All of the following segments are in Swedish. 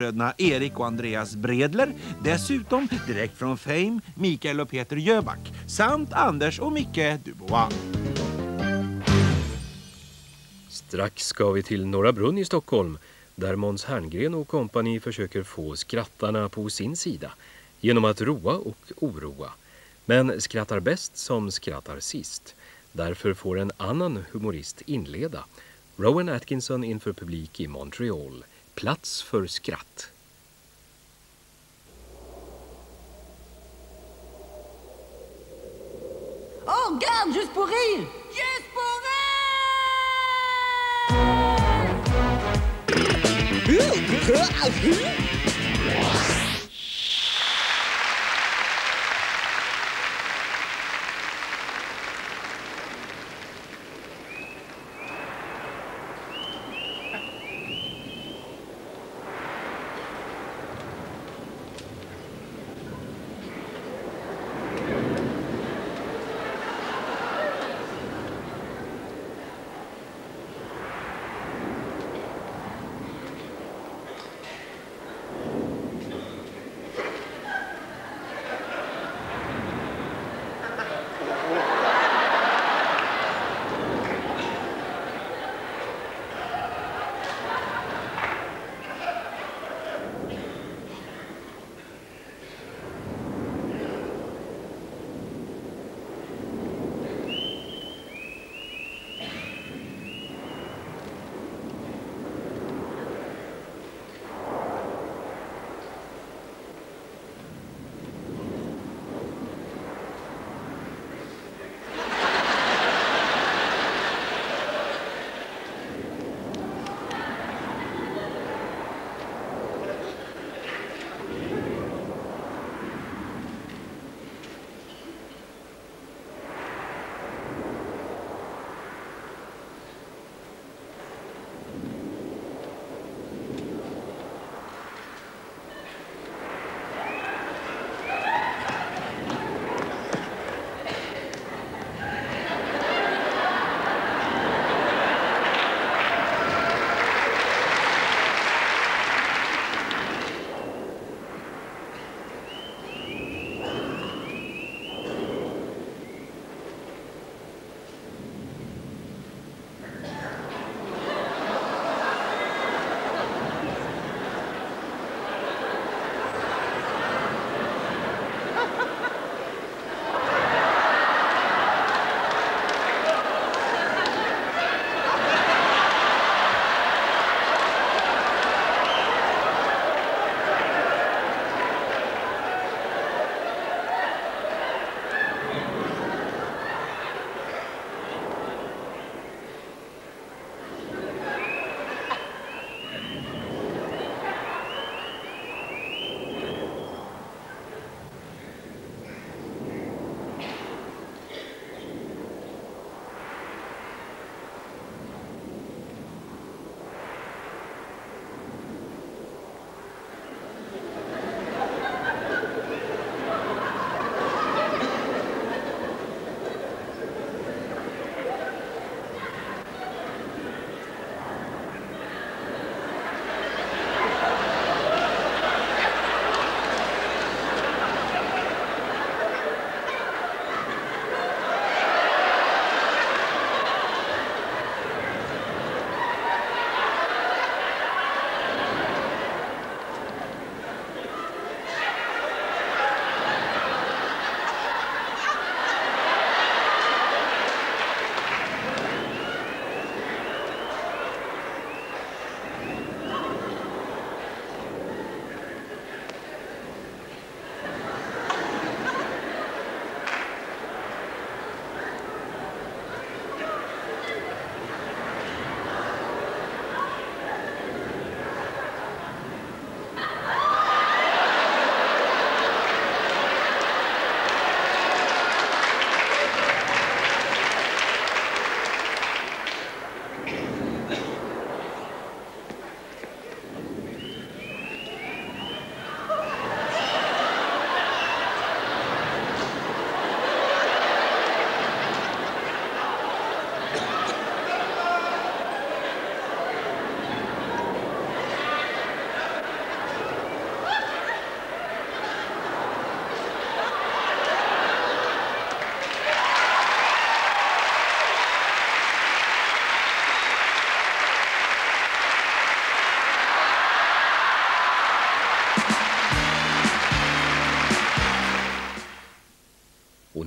bröderna Erik och Andreas Bredler. Dessutom direkt från Fame, Mikael och Peter Jöback. Samt Anders och Micke Dubois. Strax ska vi till Norra Brunn i Stockholm, där Måns Herngren och kompani försöker få skrattarna på sin sida genom att roa och oroa. Men skrattar bäst som skrattar sist. Därför får en annan humorist inleda. Rowan Atkinson inför publik i Montreal. Plats för skratt. Oh, regarde, juste pour rire! Juste pour rire!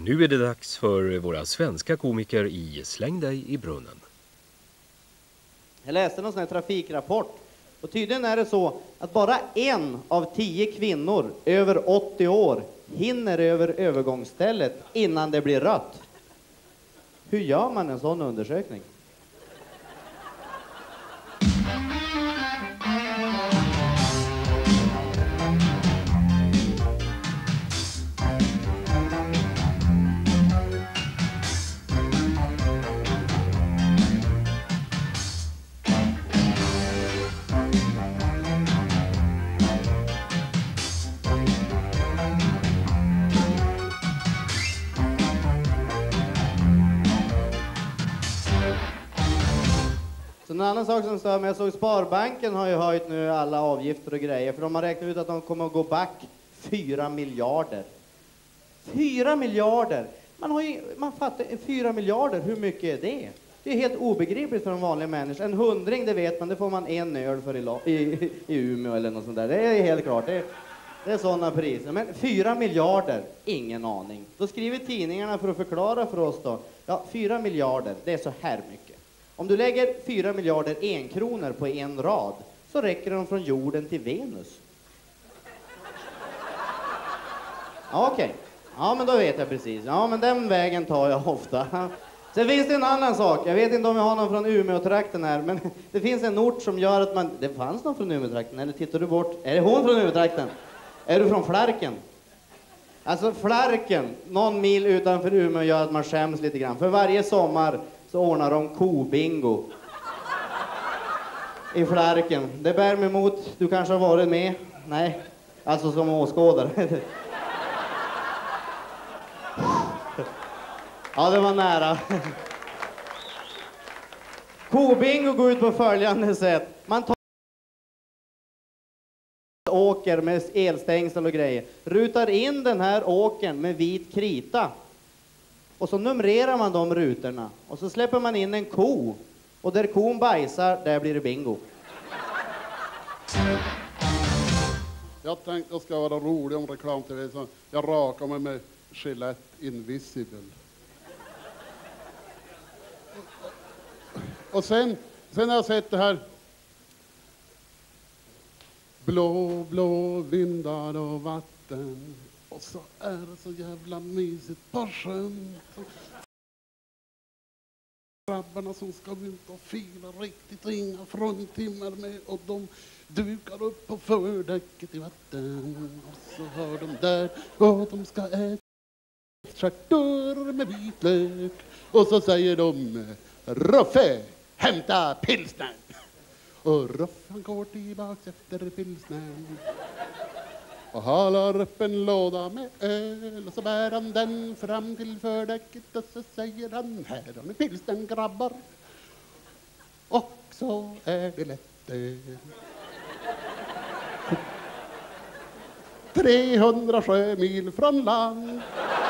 nu är det dags för våra svenska komiker i Släng dig i brunnen. Jag läste någon sån här trafikrapport. Och tydligen är det så att bara 1 av 10 kvinnor över 80 år hinner över övergångsstället innan det blir rött. Hur gör man en sån undersökning? En annan sak som stör mig, jag såg Sparbanken har ju höjt nu alla avgifter och grejer, för de har räknat ut att de kommer att gå back 4 miljarder. 4 miljarder! Man fattar, 4 miljarder, hur mycket är det? Det är helt obegripligt för en vanlig människa. En 100, det vet man, det får man en öl för i Umeå eller något sånt där. Det är helt klart, det är sådana priser. Men 4 miljarder, ingen aning. Då skriver tidningarna för att förklara för oss då. Ja, 4 miljarder, det är så här mycket. Om du lägger 4 miljarder enkronor på en rad så räcker de från jorden till Venus. Ja, okej. Ja, men då vet jag precis. Ja, men den vägen tar jag ofta. Sen finns det en annan sak. Jag vet inte om jag har någon från Umeå-trakten här, men det finns en ort som gör att man... Det fanns någon från Umeå-trakten, eller tittar du bort? Är det hon från Umeå-trakten? Är du från Flarken? Alltså Flarken, någon mil utanför Umeå, gör att man skäms lite grann. För varje sommar så ordnar de kobingo i Flarken. Det bär mig emot. Du kanske har varit med? Nej, alltså som åskådare. Ja, det var nära. Kobingo går ut på följande sätt. Man tar åker med elstängsel och grejer. Rutar in den här åkern med vit krita. Och så numrerar man de rutorna. Och så släpper man in en ko. Och där kon bajsar, där blir det bingo. Jag tänkte jag ska vara rolig om reklam-tv, så jag rakar mig med Gillette Invisible. Och sen har jag sett det här. Blå, blå vindar och vatten. Och så är det så jävla mysigt på sjön. Grabbarna som ska ut och fira riktigt och inga fruntimmer med. Och de dukar upp på fördäcket i vatten. Och så hör de där och de ska äta stjärtor med vitlök. Och så säger de: Ruffe, hämta pilsnern. Och Ruffe han går tillbaks efter pilsnern och halar upp en låda med öl. Och så bär han den fram till fördäcket och så säger han: här har ni pilsnern, grabbar. Och så är det lätt öl. 300 sjömil från land.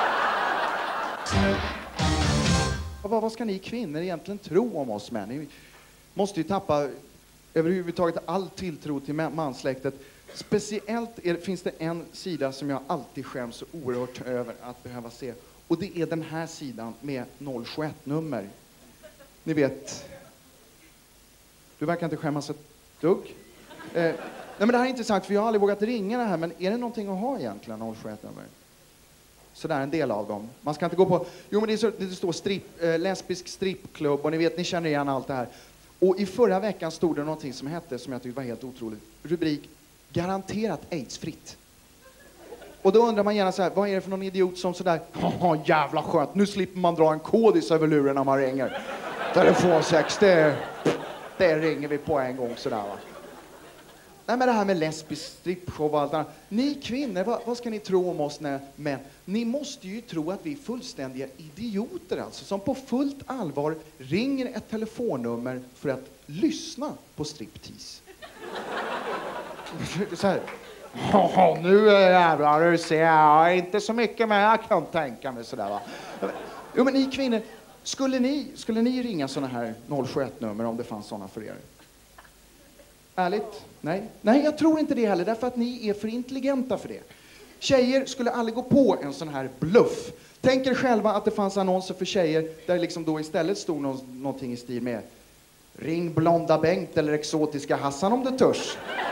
Vad ska ni kvinnor egentligen tro om oss män? Ni måste ju tappa överhuvudtaget all tilltro till mansläktet. Speciellt finns det en sida som jag alltid skäms så oerhört över att behöva se. Och det är den här sidan med 071-nummer. Ni vet, du verkar inte skämmas ett dugg. Nej, men det här är intressant, för jag har aldrig vågat ringa det här. Men är det någonting att ha egentligen, 071-nummer? Så där en del av dem. Man ska inte gå på... Jo, men det står lesbisk strippklubb, och ni vet, ni känner igen allt det här. Och i förra veckan stod det någonting som hette, som jag tyckte var helt otroligt. Rubrik: garanterat aidsfritt. Och då undrar man gärna så här, vad är det för någon idiot som sådär, haha, jävla skönt, nu slipper man dra en kodis över luren när man ringer. Telefonsex, det ringer vi på en gång sådär, va. Nej, men det här med lesbisk strippshow och allt annat. Ni kvinnor, vad ska ni tro om oss män? Ni måste ju tro att vi är fullständiga idioter, alltså, som på fullt allvar ringer ett telefonnummer för att lyssna på striptease. Så här. Nu är jävlar, du ser jag inte så mycket, men jag kan tänka mig sådär, va. Jo, men ni kvinnor, skulle ni ringa såna här 071-nummer om det fanns såna för er? Ärligt? Nej, jag tror inte det heller, därför att ni är för intelligenta för det. Tjejer skulle aldrig gå på en sån här bluff. Tänk er själva att det fanns annonser för tjejer där liksom då istället stod någonting i stil med ring blonda Bengt eller exotiska Hassan om du törs.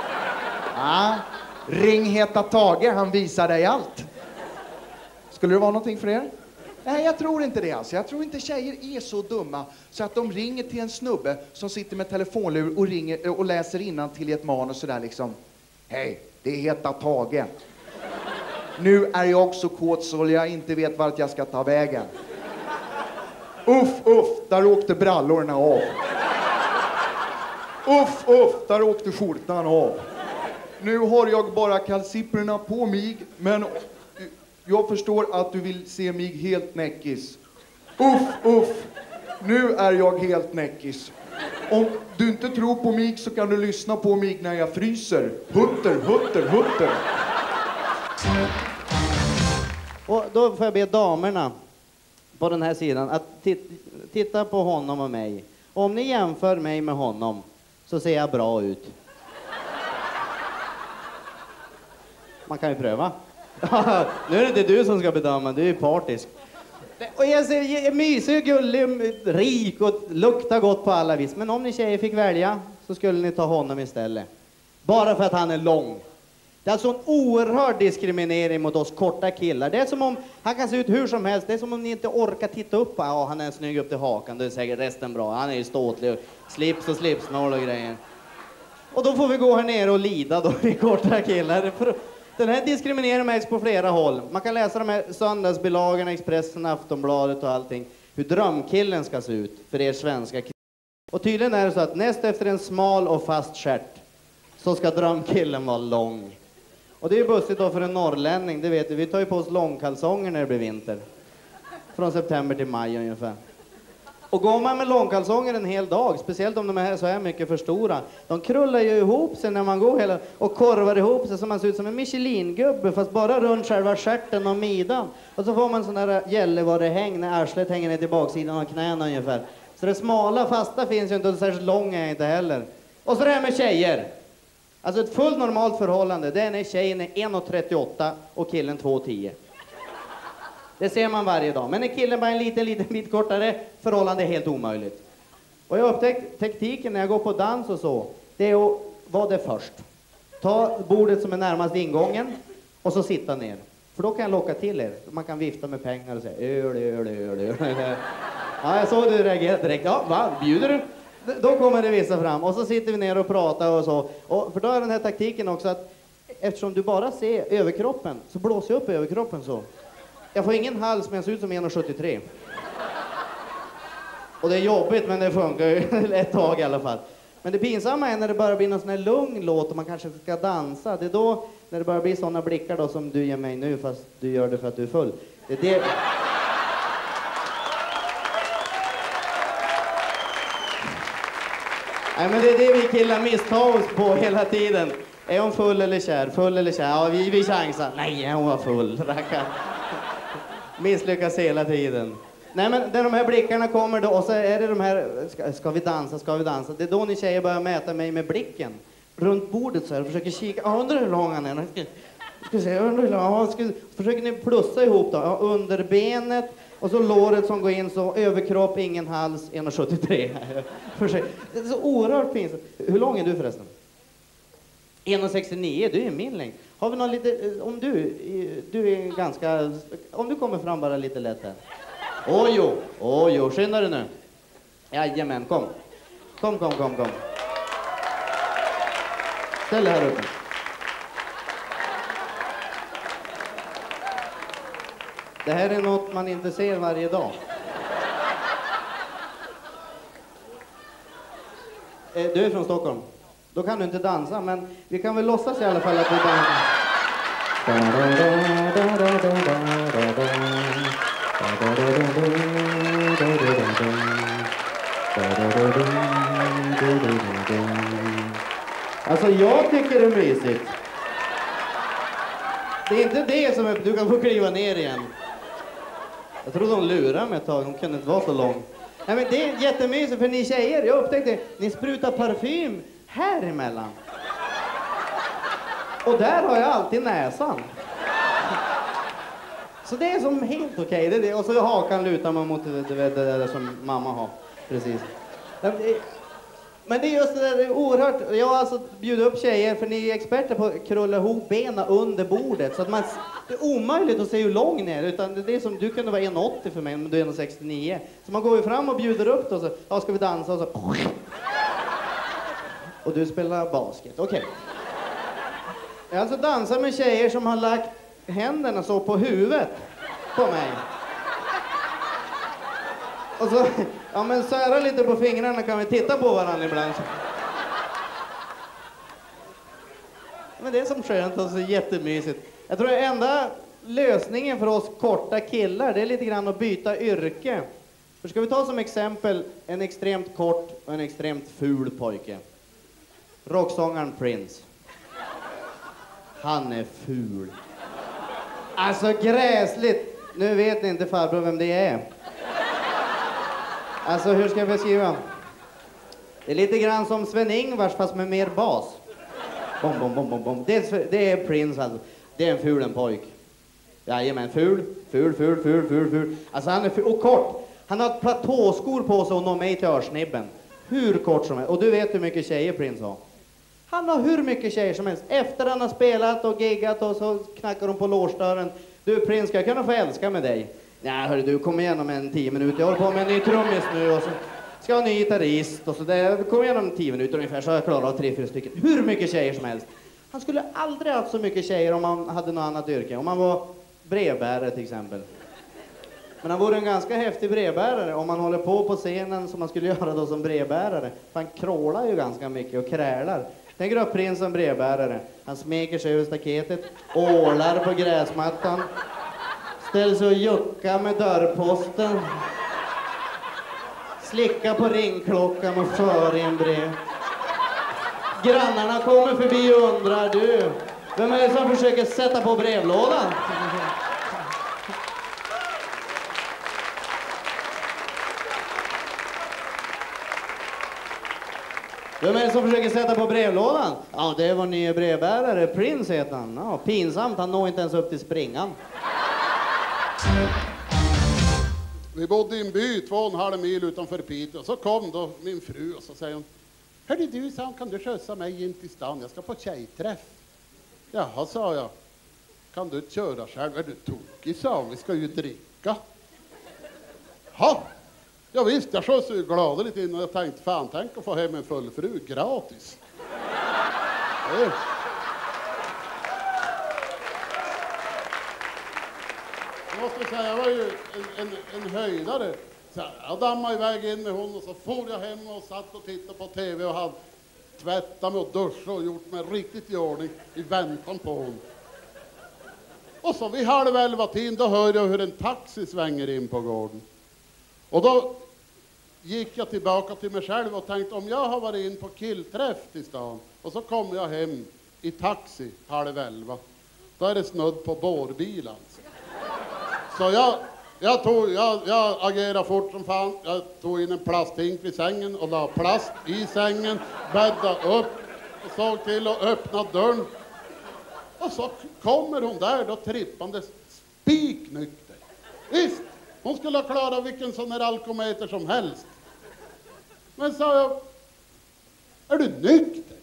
Ring heta Tage, han visar dig allt. Skulle det vara någonting för er? Nej, jag tror inte det alltså. Jag tror inte tjejer är så dumma så att de ringer till en snubbe som sitter med telefonlur och ringer och läser innantill i ett manus sådär liksom. Hej, det heter Tage. Nu är jag också kåt så jag inte vet vart jag ska ta vägen. Uff, där åkte brallorna av. Uff, där åkte skjortan av. Nu har jag bara kalsipperna på mig, men jag förstår att du vill se mig helt näckis. Uff, nu är jag helt näckis. Om du inte tror på mig så kan du lyssna på mig när jag fryser. Hutter. Och då får jag be damerna på den här sidan att titta på honom och mig. Om ni jämför mig med honom så ser jag bra ut. Man kan ju pröva. Nu är det inte du som ska bedöma, du är partisk. Och jag är mysig, gullig, rik och luktar gott på alla vis. Men om ni tjejer fick välja så skulle ni ta honom istället. Bara för att han är lång. Det är alltså en oerhörd diskriminering mot oss korta killar. Det är som om han kan se ut hur som helst. Det är som om ni inte orkar titta upp. Ja, han är snygg upp till hakan. Då är säkert resten bra. Han är ju ståtlig. Slips och slipsnål och grejer. Och då får vi gå här nere och lida då, vi korta killar. Den här diskrimineringen märks på flera håll. Man kan läsa de här söndagsbilagorna, Expressen, Aftonbladet och allting. Hur drömkillen ska se ut för er svenska killar. Och tydligen är det så att näst efter en smal och fast stjärt så ska drömkillen vara lång. Och det är ju bussigt då för en norrlänning, det vet du. Vi tar ju på oss långkalsonger när det blir vinter. Från september till maj ungefär. Och går man med långkalsonger en hel dag, speciellt om de är så här mycket för stora, de krullar ju ihop sig när man går och korvar ihop sig så man ser ut som en Michelin-gubbe fast bara runt själva stjärten och midjan. Och så får man sån där gällevarehäng när arslet hänger ner till baksidan av knäna ungefär. Så det smala fasta finns ju inte och särskilt långa är inte heller. Och så det här med tjejer. Alltså ett fullt normalt förhållande, det är när tjejen är 1,38 och killen 2,10. Det ser man varje dag. Men när killen bara en liten bit kortare, förhållande är helt omöjligt. Och jag har upptäckt tekniken när jag går på dans och så, det är att vara det först. Ta bordet som är närmast ingången och så sitta ner. För då kan jag locka till er. Man kan vifta med pengar och säga öl. Ja, jag såg du reagerade direkt. Ja, va? Bjuder du? Då kommer det vissa fram och så sitter vi ner och pratar och så. Och för då är den här taktiken också att eftersom du bara ser överkroppen så blåser jag upp överkroppen så. Jag får ingen hals men jag ser ut som 1,73. Och det är jobbigt men det funkar ju ett tag i alla fall. Men det pinsamma är när det bara blir någon sån här lugn låt och man kanske ska dansa. Det är då när det bara blir såna blickar då som du ger mig nu fast du gör det för att du är full. Det är det. Nej men det är det vi killar misstar oss på hela tiden. Är hon full eller kär? Full eller kär? Ja, vi chansar. Nej, hon var full. Rackar. Misslyckas hela tiden. Nej men när de här blickarna kommer då och så är det de här ska vi dansa? Det är då ni tjejer börjar mäta mig med blicken. Runt bordet så här och försöker kika. Ja, undrar hur lång han är. Ska se, undrar hur lång. Försöker ni plussa ihop då? Ja, under benet. Och så låret som går in så, överkropp, ingen hals, 1,73. Det är så oerhört pinsamt. Hur lång är du förresten? 1,69, du är min längd. Har vi någon lite, om du är ganska, om du kommer fram bara lite lätt här. Åh jo, skynda dig nu. Jajamän, kom. Ställ dig här uppe. Det här är något man inte ser varje dag. Du är från Stockholm. Då kan du inte dansa, men vi kan väl låtsas i alla fall att du dansar. Alltså, jag tycker det är mysigt. Det är inte det som är... Du kan få kliva ner igen. Jag tror de lurar mig ett tag, de kunde inte vara så lång. Nej, men det är jättemysigt för ni tjejer, jag upptäckte, ni sprutar parfym här emellan. Och där har jag alltid näsan. Så det är som helt okej. Det är det. Och så hakan lutar man mot det där som mamma har. Precis. Men det är just det där, det är oerhört. Jag har alltså bjudit upp tjejer, för ni är experter på att krulla ihop benen under bordet. Så att det är omöjligt att se hur lång ni är. Utan det är som, du kunde vara 1,80 för mig, men du är 1,69. Så man går ju fram och bjuder upp då, så ja, ska vi dansa? Och så... Och du spelar basket, okej. Jag alltså dansar med tjejer som har lagt händerna så på huvudet på mig. Och så, ja men sära lite på fingrarna, kan vi titta på varandra ibland. Men det är som skönt och så jättemysigt. Jag tror att enda lösningen för oss korta killar, det är lite grann att byta yrke. För ska vi ta som exempel en extremt kort och en extremt ful pojke. Rocksångaren Prince. Han är ful. Alltså gräsligt. Nu vet ni inte farbror vem det är. Alltså hur ska jag beskriva? Det är lite grann som Sven-Ingvars fast med mer bas. Bom, bom, bom, bom, bom. Det är Prince alltså. Det är en ful en pojk. Jajamän, ful. Alltså han är ful och kort. Han har platåskor på sig och når mig till örsnibben. Hur kort som helst. Och du vet hur mycket tjejer Prince har. Han har hur mycket tjejer som helst. Efter han har spelat och giggat och så knackar de på låsdörren. Du Prince, ska jag kunna få älska med dig? Nej, hörru du, kom igen om en 10 minuter. Jag håller på med en ny trummis nu och så ska jag ha en ny gitarrist och så där. Kom igen om 10 minuter ungefär så har jag klarat av 3-4 stycken. Hur mycket tjejer som helst. Han skulle aldrig haft så mycket tjejer om han hade något annat yrke. Om han var brevbärare till exempel. Men han vore en ganska häftig brevbärare om man håller på scenen som man skulle göra då som brevbärare. För han krålar ju ganska mycket och krälar. Tänk dig då Prince som brevbärare. Han smeker sig över staketet, ålar på gräsmattan, ställer sig och juckar med dörrposten, slickar på ringklockan och för in brev. Grannarna kommer förbi och undrar, du, vem är det som försöker sätta på brevlådan? Vem är det som försöker sätta på brevlådan? Ja, det var nya brevbärare. Prince heter han. Ja, pinsamt, han når inte ens upp till springan. Vi bodde i en by 2,5 mil utanför Piteå. Så kom då min fru och så säger hon, hörde du, sa, kan du skjutsa mig in till stan? Jag ska på tjejträff. Jaha, sa jag. Kan du köra själv? Är du tokig, sa hon. Vi ska ju dricka. Ha! Ja visst, jag skjutsade ju gladeligt in och jag tänkte, fan, tänk att få hem en full fru gratis. Jag måste säga, jag var ju en höjdare. Så jag dammade iväg in med hon och så for jag hem och satt och tittade på tv och hade tvättat mig och duschat och gjort mig riktigt i ordning i väntan på hon. Och så vid 10:30 då hör jag hur en taxi svänger in på gården. Och då gick jag tillbaka till mig själv och tänkte, om jag har varit in på killträff i stan och så kommer jag hem i taxi 10:30, då är det snudd på bårbil alltså. Så jag agerade fort som fan. Jag tog in en plasthink vid sängen och la plast i sängen, bäddade upp och såg till att öppna dörren. Och så kommer hon där då trippandes spiknykter. Visst, hon skulle ha klarat vilken sån här alkometer som helst. Men sa jag, är du nykter?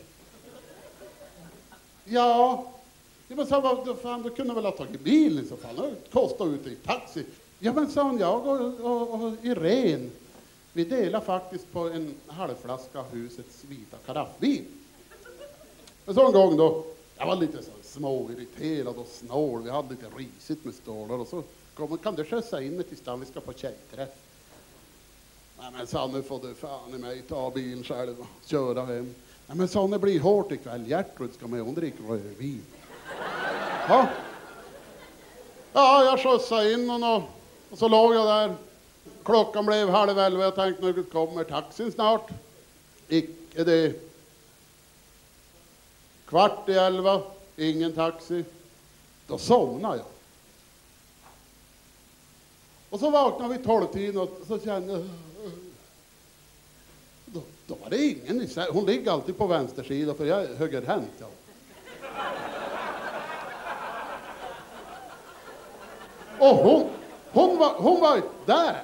Ja. Men sa vad fan, du kunde väl ha tagit bilen i så fall. Det kostade ute i taxi. Ja men sa hon, jag och Irene, vi delar faktiskt på en halvflaska husets vita karaffvin. Men så en gång då, jag var lite så småirriterad och snål. Vi hade lite risigt med stålar och så kom, kan du skjutsa in mig till stan, vi ska på tjejträff. Nej men sa nu får du fan i mig ta bilen själv och köra hem. Nej men sa det blir hårt ikväll, Gertrud ska med, hon dricker rödvin. Ja. Ja, jag skjutsade in honom och så låg jag där. Klockan blev 10:30 och jag tänkte nu kommer taxin snart. Icke det. 10:15, ingen taxi. Då somnade jag. Och så vaknade vi 12-tiden och så kände jag... Då var det ingen i sängen. Hon ligger alltid på vänster sida för jag är högerhänt. Ja. Och hon var där.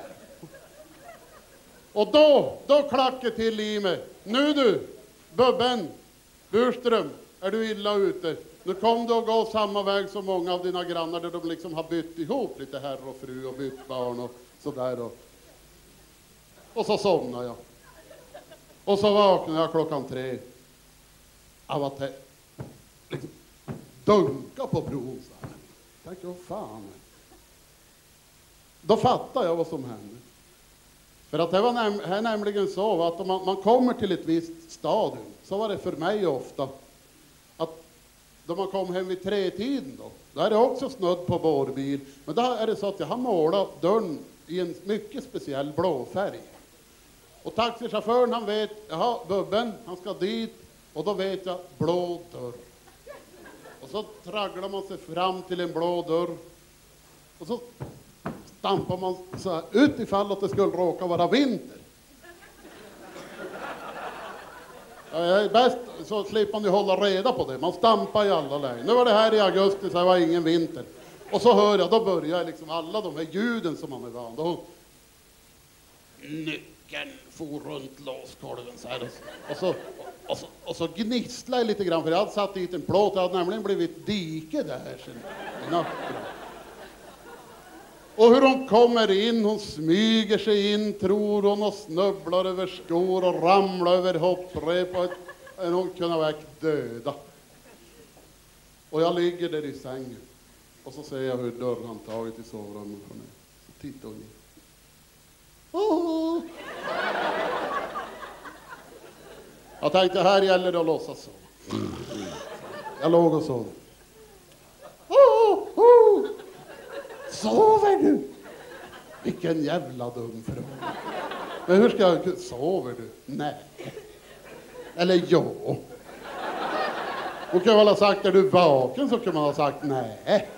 Och då klackade till i mig. Nu du, Bubben, Burström, är du illa ute? Nu kom du att gå samma väg som många av dina grannar där de liksom har bytt ihop lite herr och fru och bytt barn och sådär. Och så somnade jag. Och så vaknade jag 3:00 av att det liksom dunka på bron så här. Jag tänkte, vad fan. Då fattade jag vad som hände. För att det var nämligen så att om man kommer till ett visst stadium, så var det för mig ofta att då man kom hem vid 3-tiden då är det också snudd på bårbil. Men då är det så att jag har målat dörren i en mycket speciell blå färg. Och taxichauffören han vet, jaha, Bubben, han ska dit. Och då vet jag, blå dörr. Och så tragglar man sig fram till en blå dörr. Och så stampar man så här ut ifall att det skulle råka vara vinter. Ja, jag är bäst så slipper man ju hålla reda på det. Man stampar i alla lägen. Nu var det här i augusti så det var ingen vinter. Och så hör jag, då börjar liksom alla de här ljuden som man är van. Då nyckeln for runt låskolven så här. Och så gnisslar jag lite grann för jag hade satt dit en plåt. Det hade nämligen blivit dike där sen natten. Och hur hon kommer in, hon smyger sig in, tror hon, och snubblar över skor och ramlar över hopprep och hon kunde ha väckt döda. Och jag ligger där i sängen och så ser jag hur dörrhandtaget i sovrummet kommer ner. Så tittar hon in. Oh. Jag tänkte, här gäller det att låtsas så. Jag låg och sov. Sover du? Vilken jävla dum fråga. Men hur ska jag... Sover du? Nej. Eller ja. Hon kan väl ha sagt, är du vaken, så kan man ha sagt nej.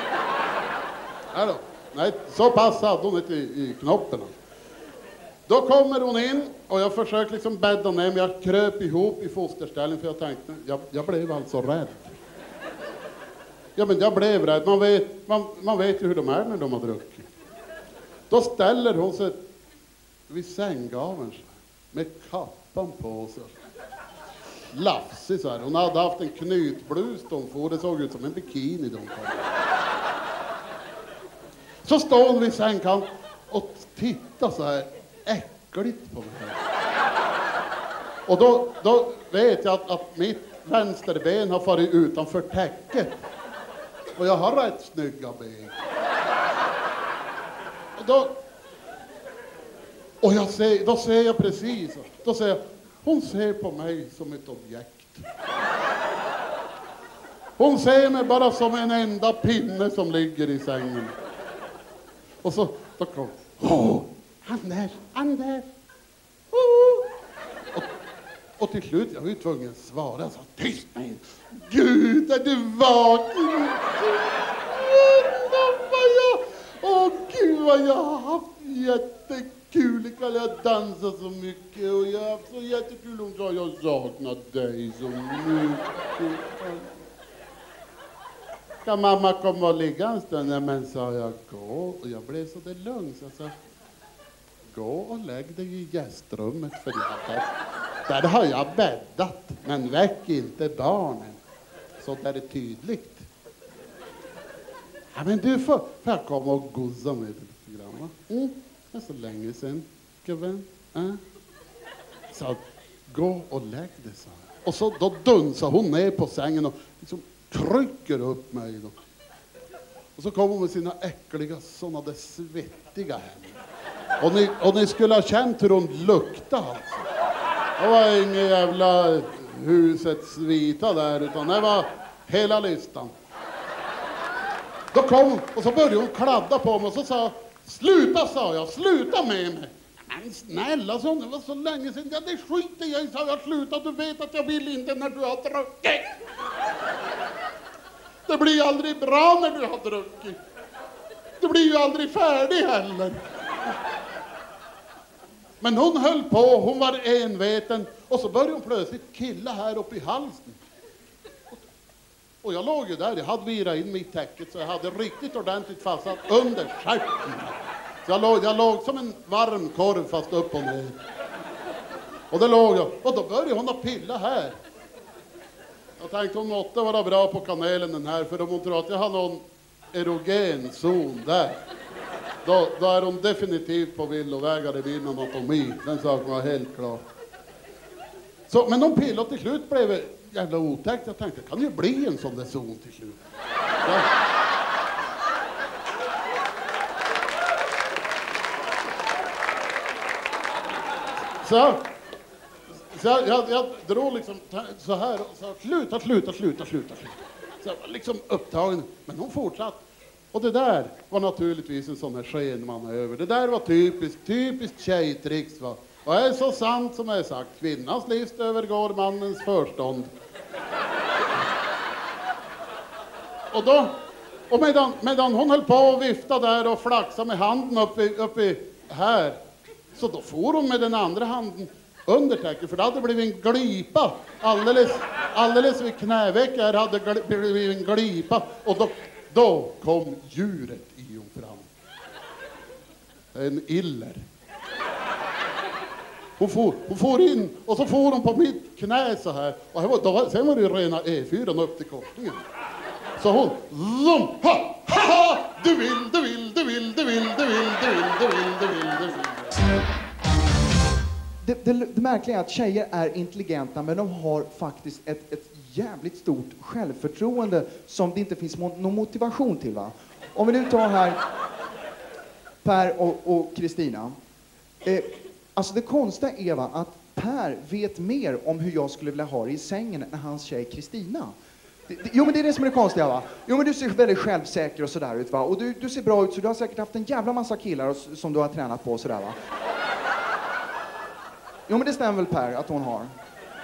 Nej, så pass hade hon inte i knoppen. Då kommer hon in och jag försöker liksom bädda ner, men jag kröp ihop i fosterställning för jag tänkte, jag blev alltså rädd. Ja, men jag blev rädd. Man vet ju hur de är när de har druckit. Då ställer hon sig vid sänggaveln med kappan på sig. Lafsig så här. Hon hade haft en knytblus de får. Det såg ut som en bikini de kom. Så står hon vid sängkant och tittar så här äckligt på mig. Och då vet jag att mitt vänsterben har farit utanför täcket. Och jag har rätt snygga ben. Och då ser jag precis. Då ser jag, hon ser på mig som ett objekt. Hon ser mig bara som en enda pinne som ligger i sängen. Och så, då kom, Anders. Och till slut, jag var ju tvungen att svara. Jag sa, tyst mig. Gud, är du vaken? Gud vad jag har haft jättekul ikväll. Jag dansat så mycket och jag har haft så jättekul. Hon sa, jag saknat dig så mycket. Kan mamma komma och ligga en stund? Nej, men sa jag, gå. Och jag blev så där lugn. Så jag sa, gå och lägg dig i gästrummet för det. Där har jag bäddat, men väck inte barnen. Så där är det tydligt. Ja, men du får jag komma och goza med dig lite grann, va? Det är så länge sedan, gubben. Så gå och lägg dig, så. Och så då dunsar hon ner på sängen och liksom trycker upp mig då. Och så kommer hon med sina äckliga, såna där svettiga händer. Och ni skulle ha känt hur hon luktade alltså. Det var ingen jävla husets vita där, utan det var hela listan. Då kom hon och så började hon kladda på mig och så sa, sluta, sa jag, sluta med mig. Men snälla, så det var så länge sedan. Ja, det skiter jag i, sa jag, sluta, du vet att jag vill inte när du har druckit. Det blir aldrig bra när du har druckit. Du blir ju aldrig färdig heller. Men hon höll på, hon var enveten och så började hon plötsligt killa här uppe i halsen. Och jag låg ju där, jag hade virat in mig i täcket så jag hade riktigt ordentligt fastsatt under stjärten. Så jag låg som en varm korv fast upp och ner. Och där låg jag, och då började hon att pilla här. Jag tänkte hon måste vara bra på kanelen den här, för om hon tror att jag har någon erogen zon där, då är hon definitivt på villovägar i min anatomi. Den saken var helt klar. Så, men de pillade till slut blev jävla otäckt. Jag tänkte, det kan ju bli en sån där zon till slut. Så jag drog liksom så här och sa sluta. Så jag var liksom upptagen, men hon fortsatte. Och det där var naturligtvis en sån här skenmanöver. Det där var typiskt tjejtricks, va. Och det är så sant som är sagt, kvinnans livs övergår mannens förstånd. Och medan hon höll på att vifta där och flaxa med handen uppe här, så då får hon med den andra handen under täcket, för det hade blivit en glipa alldeles vid knävecket här hade blivit en glipa, och då kom djuret i hon fram. En iller. Hon får in och så får hon på mitt knä så här, och sen var det ju rena E4 upp till korsningen. Så hon zoom, ha, du vill. Det märkliga är att tjejer är intelligenta, men de har faktiskt ett jävligt stort självförtroende som det inte finns någon motivation till, va? Om vi nu tar här Per och Kristina. Alltså det konstiga är, va, att Per vet mer om hur jag skulle vilja ha det i sängen än hans tjej Kristina. Jo, men det är det som är det konstiga, va? Jo, men du ser väldigt självsäker och sådär ut, va? Och du ser bra ut, så du har säkert haft en jävla massa killar som du har tränat på och sådär, va? Jo, men det stämmer väl, Per, att hon har.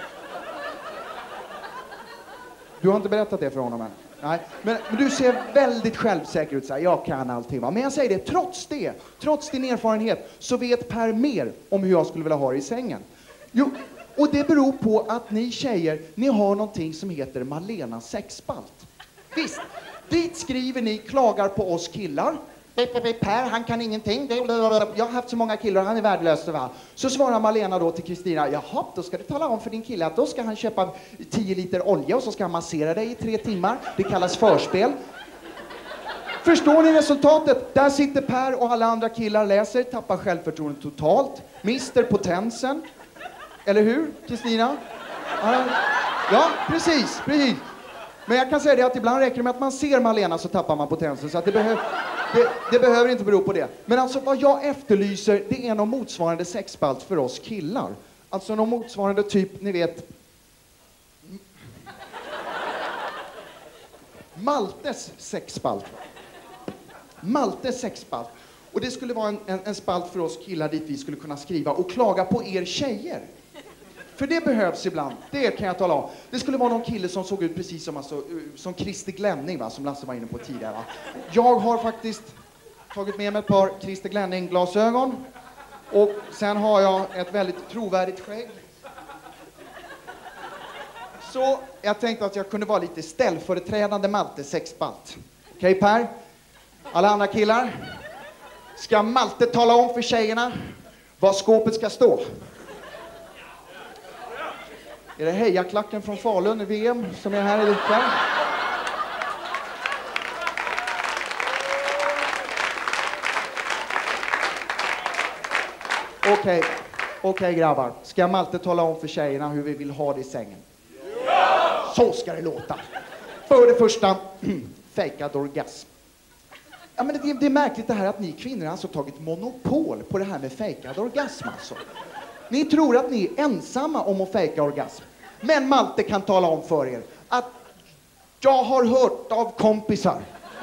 Du har inte berättat det för honom än. Nej, men du ser väldigt självsäker ut, så här. Jag kan allting, va? Men jag säger det, trots din erfarenhet, så vet Per mer om hur jag skulle vilja ha det i sängen. Jo, och det beror på att ni tjejer, ni har någonting som heter Malena sexspalt. Visst, dit skriver ni, klagar på oss killar. Per, han kan ingenting. Jag har haft så många killar, han är värdelös, va? Så svarar Malena då till Kristina, jaha, då ska du tala om för din kille att då ska han köpa 10 liter olja och så ska han massera dig i 3 timmar. Det kallas förspel. Förstår ni resultatet? Där sitter Per och alla andra killar läser, tappar självförtroende totalt, mister potensen. Eller hur, Kristina? Ja, precis. Men jag kan säga det att ibland räcker det med att man ser Malena så tappar man potensen, så att det behöver inte bero på det. Men alltså vad jag efterlyser, det är någon motsvarande sexspalt för oss killar. Alltså någon motsvarande typ, ni vet, Maltes sexspalt. Maltes sexspalt. Och det skulle vara en spalt för oss killar dit vi skulle kunna skriva och klaga på er tjejer. För det behövs ibland, det kan jag tala om. Det skulle vara någon kille som såg ut precis som Christer Glenning, va? Som Lasse var inne på tidigare, va? Jag har faktiskt tagit med mig ett par Christer Glenning-glasögon. Och sen har jag ett väldigt trovärdigt skägg. Så jag tänkte att jag kunde vara lite ställföreträdande Malte sexspalt. Okej, Per? Alla andra killar? Ska Malte tala om för tjejerna vad skåpet ska stå? Är det hejaklacken från Falun i VM som är här i luckan? Okej, grabbar. Ska Malte tala om för tjejerna hur vi vill ha det i sängen? Ja! Så ska det låta. För det första, fejkad orgasm. Ja, men det är märkligt det här att ni kvinnor har alltså tagit monopol på det här med fejkad orgasm, alltså. Ni tror att ni är ensamma om att fejka orgasm. Men Malte kan tala om för er att jag har hört av kompisar.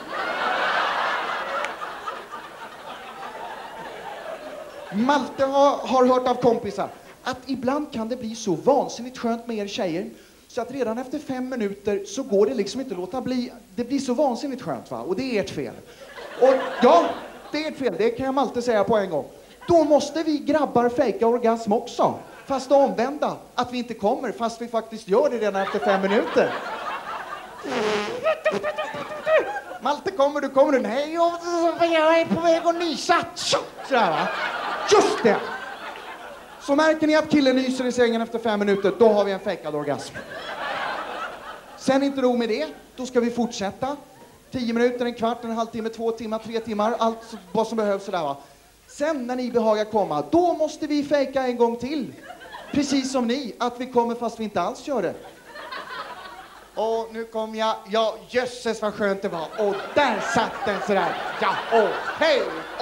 Malte har hört av kompisar att ibland kan det bli så vansinnigt skönt med er tjejer så att redan efter 5 minuter så går det liksom inte låta bli. Det blir så vansinnigt skönt, va? Och det är ert fel. Och ja, det är ert fel. Det kan jag Malte säga på en gång. Då måste vi grabbar fejka orgasm också. Fast omvända. Att vi inte kommer fast vi faktiskt gör det redan efter 5 minuter. Malte, kommer du? Nej, jag är på väg att nysa. Sådär va? Just det! Så märker ni att killen nyser i sängen efter 5 minuter, då har vi en fejkad orgasm. Sen inte nog med det, då ska vi fortsätta. 10 minuter, en kvart, en halvtimme, 2 timmar, 3 timmar, allt vad som behövs sådär va. Sen när ni behagar komma, då måste vi fejka en gång till. Precis som ni, att vi kommer fast vi inte alls gör det. Och nu kom jag, ja jösses vad skönt det var. Och där satt den sådär. Ja, hej,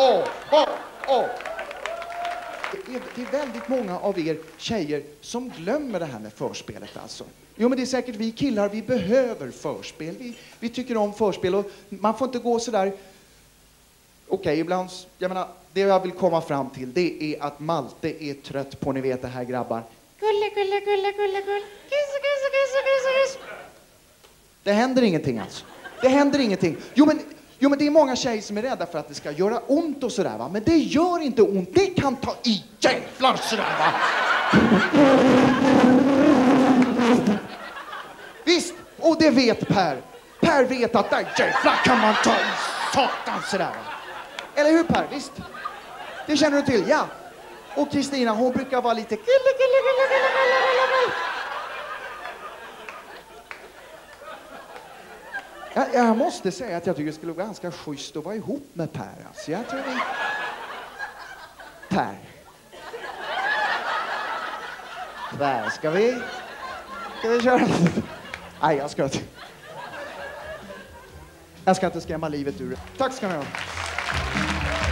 Det är väldigt många av er tjejer som glömmer det här med förspelet alltså. Jo men det är säkert vi killar, vi behöver förspel. Vi tycker om förspel och man får inte gå sådär. Okej, ibland, jag menar, det jag vill komma fram till det är att Malte är trött på, ni vet det här grabbar. Gulle. Kiss. Det händer ingenting alltså. Det händer ingenting. Jo men det är många tjejer som är rädda för att det ska göra ont och sådär va. Men det gör inte ont. Det kan ta i jävlar sådär va. Visst, och det vet Per. Per vet att där jävlar kan man ta i satan sådär va. Eller hur Per, visst? Det känner du till, ja. Och Kristina, hon brukar vara lite gulle. Jag måste säga att jag tycker det skulle vara ganska schysst att vara ihop med Per. Alltså. Jag tror vi... Per. Där ska vi köra. Nej, jag ska inte skrämma livet ur det. Tack ska ni ha.